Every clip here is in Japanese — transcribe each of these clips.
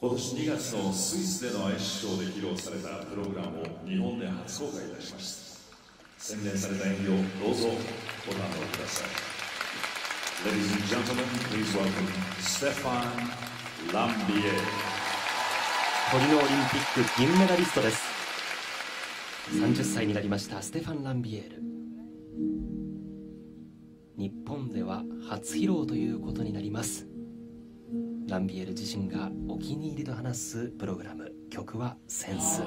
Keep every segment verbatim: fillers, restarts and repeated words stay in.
今年にがつのスイスでのアイスショーで披露されたプログラムを日本で初公開いたしました。洗練された演技をどうぞご堪能ください。 Ladies and gentlemen, please welcome Stéphane Lambiel。 トリノオリンピック銀メダリストです。さんじゅっさいになりましたステファン・ランビエール。日本では初披露ということになります。ランビエール自身がお気に入りと話すプログラム、曲はセンス。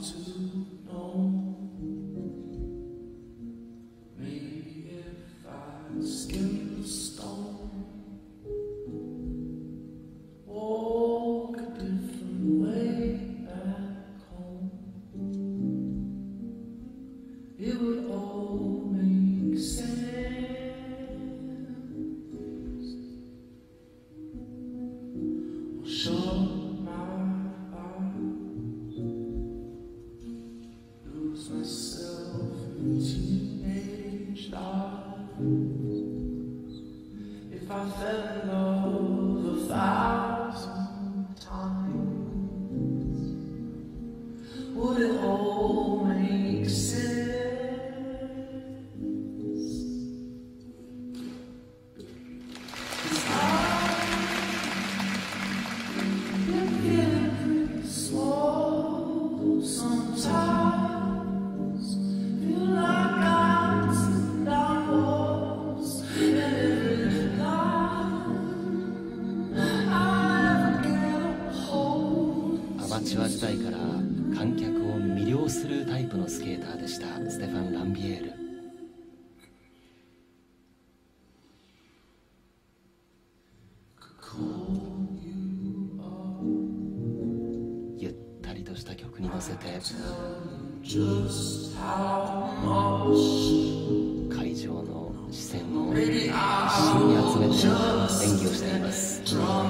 アマチュア時代から観客を魅了するタイプのスケーターでしたステファン・ランビエール。ゆったりとした曲に乗せて会場の視線を一身に集めて演技をしています。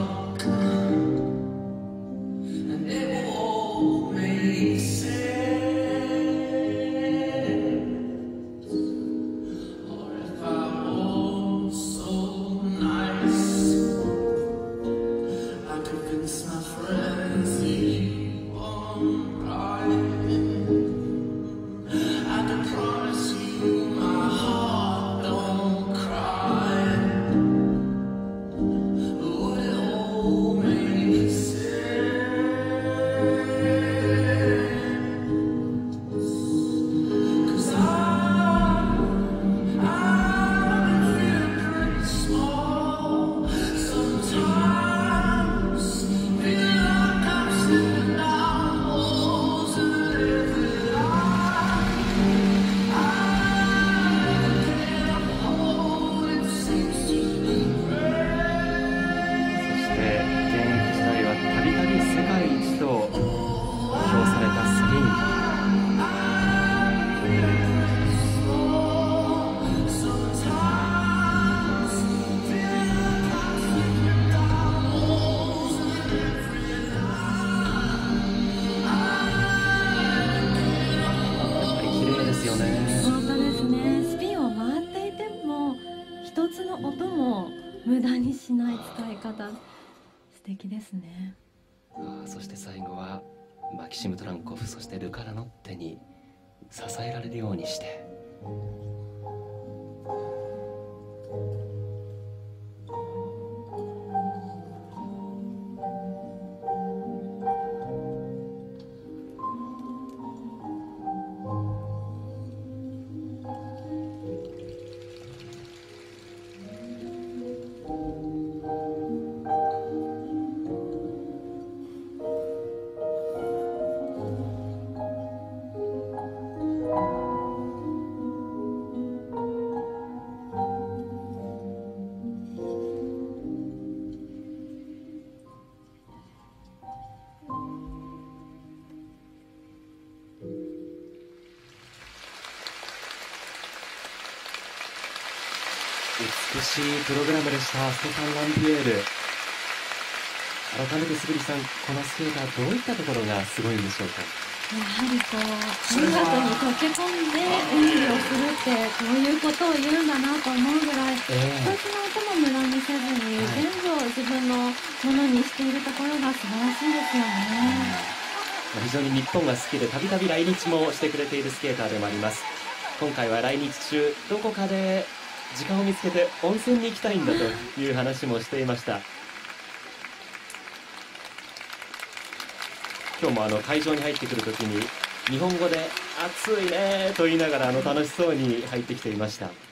無駄にしない使い方、素敵ですね。 ああ、そして最後はマキシム・トランコフ、そしてルカ・ラノッテに支えられるようにして美しいプログラムでしたステファン・ランビエール。改めてスグリさん、このスケーターどういったところがすごいんでしょうか？ はりこう音楽に溶け込んで演技をするってこういうことを言うんだなと思うぐらい、 え一つの音も無駄にせずに、 はい全部を自分のものにしているところが素晴らしいですよね。 非常に日本が好きでたびたび来日もしてくれているスケーターでもあります。今回は来日中どこかで時間を見つけて温泉に行きたいんだという話もしていました。今日もあの会場に入ってくるときに日本語で暑いねと言いながらあの楽しそうに入ってきていました。